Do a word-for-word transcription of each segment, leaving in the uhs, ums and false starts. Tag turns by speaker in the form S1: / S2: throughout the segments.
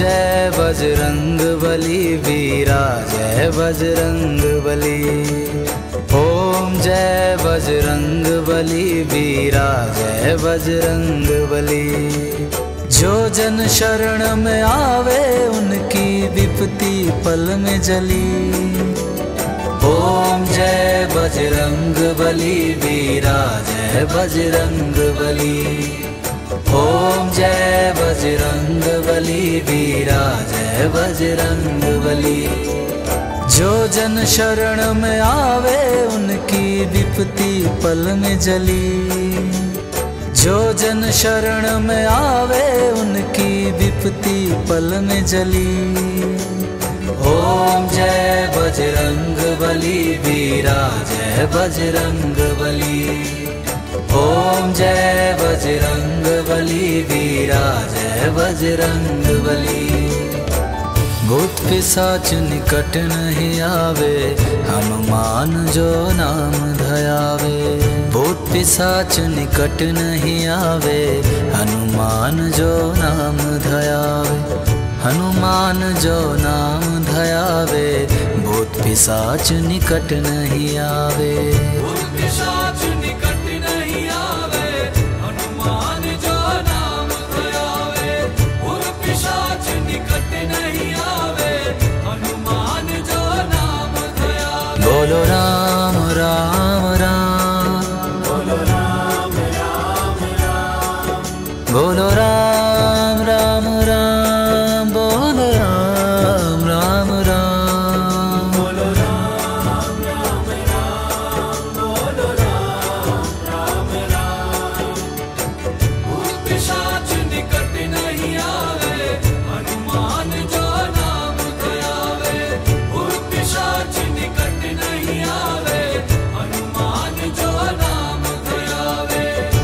S1: जय बजरंग बली वीरा जय बजरंग बली। ओम जय बजरंग बली वीरा जय बजरंग बली। जो जन शरण में आवे उनकी विपत्ति पल में जली। ओम जय बजरंग बली वीरा जय बजरंग बली। ओम जय बजरंग बली वीरा जय बजरंग बली। जो जन शरण में आवे उनकी विपत्ति पल में जली। जो जन शरण में आवे उनकी विपत्ति पल में जली। ओम जय बजरंग बली वीरा जय बजरंग बली। ओम जय बजरंग बली वीरा जय बजरंग बली। भूत पिशाच निकट नहीं आवे हनुमान जो नाम धयावे। भूत पिशाच निकट नहीं आवे हनुमान जो नाम धयावे। हनुमान जो नाम धयावे भूत पिशाच निकट नहीं आवे।
S2: भूत पिशाच निकट नहीं आवे हनुमान जो नाम धयावे। भूत पिशाच निकट नहीं आवे हनुमान जो नाम धयावे।
S1: बोलो राम राम राम
S2: बोलो राम राम राम।
S1: बोलो राम राम राम बोलो राम राम राम।
S2: बोलो राम राम राम बोलो राम राम राम। भूत पिशाच निकट नहीं आवे हनुमान जो नाम धयावे। भूत पिशाच निकट नहीं आवे हनुमान जो नाम धयावे।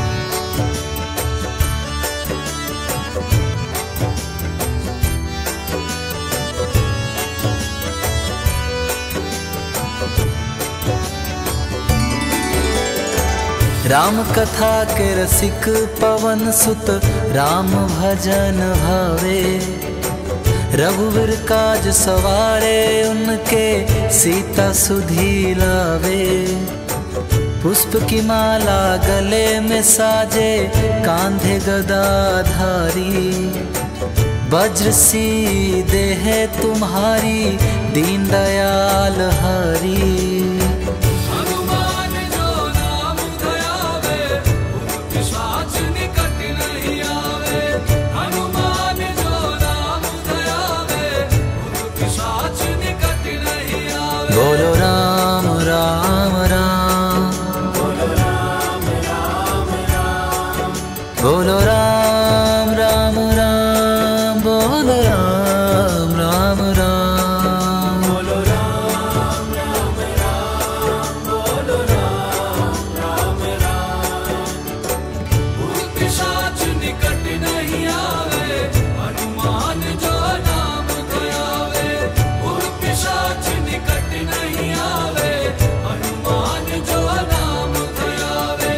S1: राम कथा के रसिक पवन सुत राम भजन भावे। रघुवीर काज सवारे उनके सीता सुधी लावे। पुष्प की माला गले में साजे कांधे गदाधारी। वज्र सी देह तुम्हारी दीन दयाल हरी।
S2: हनुमान जो नाम धयावे भूत पिशाच निकट नहीं आवे। हनुमान जो नाम धयावे भूत पिशाच निकट नहीं आवे।
S1: बोलो राम राम राम
S2: बोलो राम राम राम।
S1: बोलो राम राम राम बोलो राम राम राम।
S2: बोलो राम राम राम बोलो राम राम राम। भूत पिशाच निकट नहीं आवे हनुमान जो नाम धयावे। भूत पिशाच निकट नहीं आवे हनुमान जो नाम धयावे।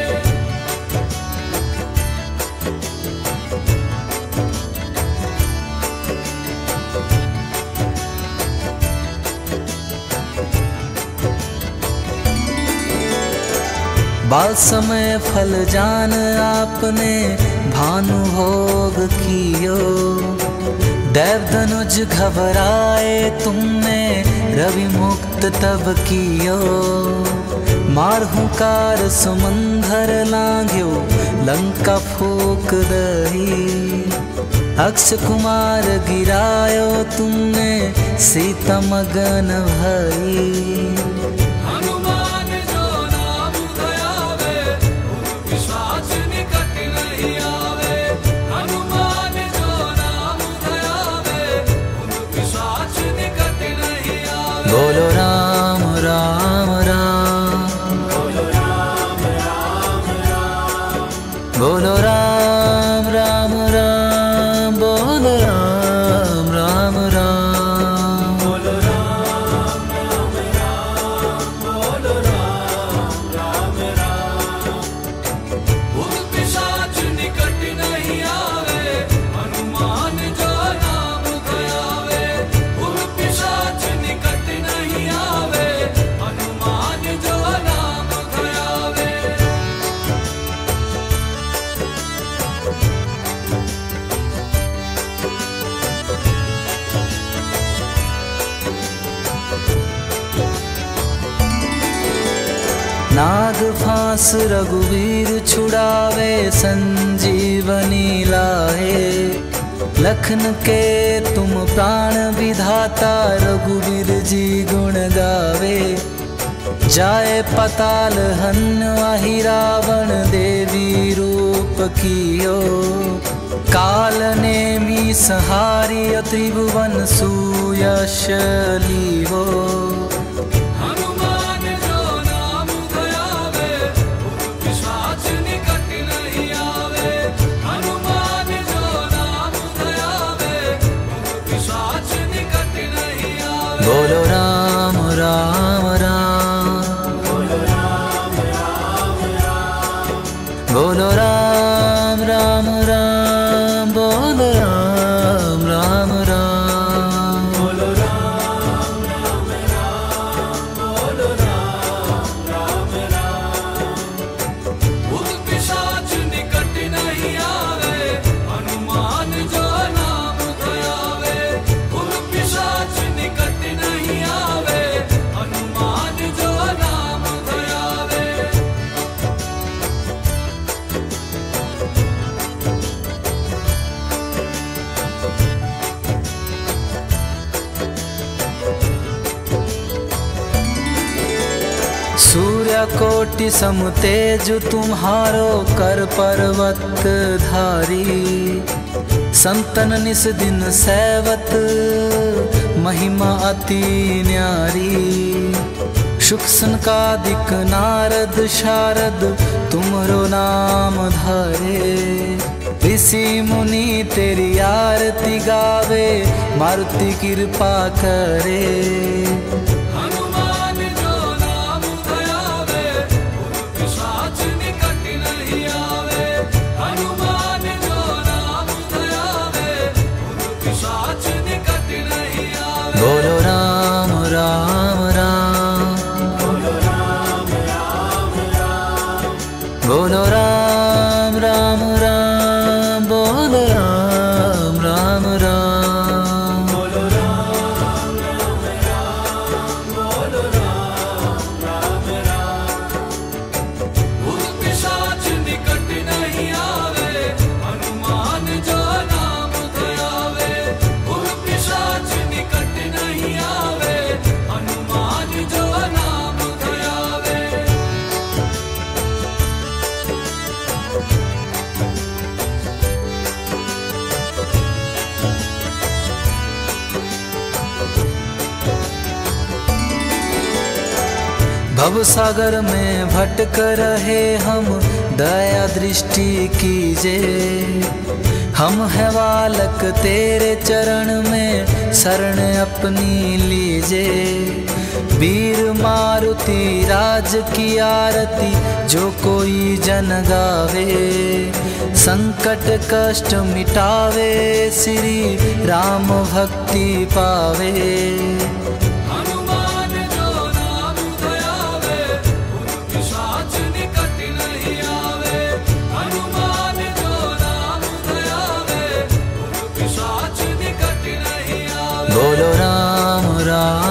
S1: बाल समय फल जान आपने भानु भोग कियो। देव धनुज घबराए तुमने रवि मुक्त तब कियो। मारहु कार सुमंधर लांघ्यो लंका फूक दही। अक्ष कुमार गिरायो तुमने सीता मगन भई।
S2: हनुमान जो नाम धयावे भूत पिशाच निकट नहीं आवे। हनुमान जो नाम धयावे भूत पिशाच निकट नहीं आवे।
S1: बोलो राम राम राम
S2: बोलो राम राम राम।
S1: बोलो राम राम राम बोलो राम राम राम।
S2: बोलो राम राम राम बोलो राम राम राम। भूत पिशाच निकट नहीं आवे हनुमान जो नाम
S1: नाग फांस रघुवीर छुड़ावे, संजीवनी लाए। लखन के तुम प्राण विधाता, रघुवीर जी गुण गावे। जाए पताल हन्वाहि रावण, देवी रूप कियो। काल नेमि संहारि त्रिभुवन, सुयश लीवो।
S2: हनुमान जो नाम धयावे, पिशाच निकट नहीं आवे। हनुमान जो नाम धयावे, पिशाच निकट नहीं आवे।
S1: बोलो राम राम राम,
S2: बोलो राम राम राम,
S1: बोलो राम राम राम, बोलो राम राम राम।
S2: बोलो राम राम राम, बोलो राम राम राम। भूत पिशाच निकट नहीं आवे, हनुमान जो नाम धयावे। भूत पिशाच निकट नहीं आवे, हनुमान जो नाम धयावे।
S1: सूर्य कोटि समतेज तुम्हारो, कर पर्वत धारी। संतन निस दिन सेवत, महिमा अति न्यारी। शुक सनकादिक नारद शारद, तुमरो नाम धारे। ऋषि मुनि तेरी आरती गावे, मारुति कृपा करे।
S2: हनुमान जो नाम धयावे, पिशाच निकट नहीं आवे। हनुमान जो नाम धयावे, पिशाच निकट नहीं आवे।
S1: बोलो राम राम राम,
S2: बोलो राम राम राम,
S1: बोलो राम राम राम, बोलो राम राम राम।
S2: बोलो राम राम राम, बोलो राम राम राम। भूत पिशाच निकट नहीं आवे, हनुमान जो नाम धयावे। भूत पिशाच निकट नहीं आवे, हनुमान जो नाम धयावे।
S1: भव सागर में भटक रहे हम, दया दृष्टि कीजे। हम है बालक तेरे चरण में, शरण अपनी लीजे। वीर मारुति राज की आरती, जो कोई जन गावे। संकट कष्ट मिटावे, श्री राम भक्ति पावे।
S2: हनुमान जो नाम धयावे, पिशाच निकट नहीं आवे। हनुमान जो नाम धयावे, पिशाच निकट नहीं आवे।
S1: बोलो राम राम